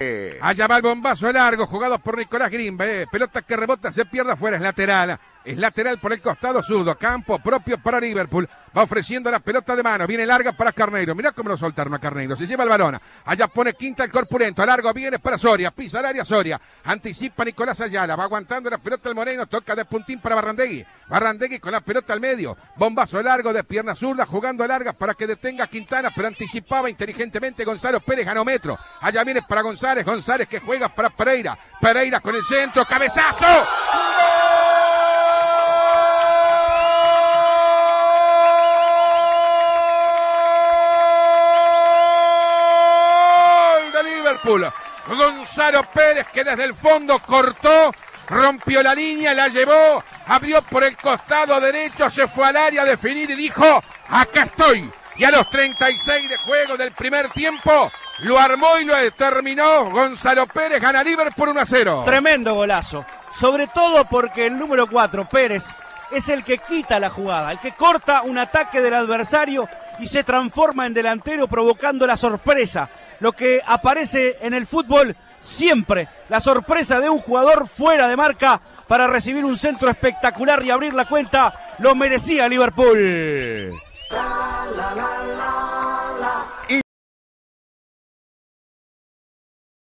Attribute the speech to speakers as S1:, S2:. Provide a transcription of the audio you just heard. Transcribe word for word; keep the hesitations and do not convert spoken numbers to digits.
S1: Allá va el bombazo largo, jugado por Nicolás Grimbe. Eh. Pelota que rebota, se pierde afuera, es lateral. Es lateral por el costado zurdo. Campo propio para Liverpool. Va ofreciendo la pelota de mano. Viene larga para Carneiro. Mirá cómo lo soltaron a Carneiro. Se lleva el balón. Allá pone Quinta el corpulento. Largo viene para Soria. Pisa el área Soria. Anticipa Nicolás Ayala. Va aguantando la pelota el Moreno. Toca de puntín para Barrandegui. Barrandegui con la pelota al medio. Bombazo largo de pierna zurda. Jugando largas para que detenga a Quintana. Pero anticipaba inteligentemente Gonzalo Pérez. Ganó metro. Allá viene para González. González que juega para Pereira. Pereira con el centro. ¡Cabezazo! Gonzalo Pérez que desde el fondo cortó, rompió la línea, la llevó, abrió por el costado derecho, se fue al área a definir y dijo, acá estoy. Y a los treinta y seis de juego del primer tiempo, lo armó y lo determinó. Gonzalo Pérez gana Liverpool uno a cero.
S2: Tremendo golazo, sobre todo porque el número cuatro, Pérez, es el que quita la jugada, el que corta un ataque del adversario y se transforma en delantero provocando la sorpresa. Lo que aparece en el fútbol siempre, la sorpresa de un jugador fuera de marca para recibir un centro espectacular y abrir la cuenta, lo merecía Liverpool.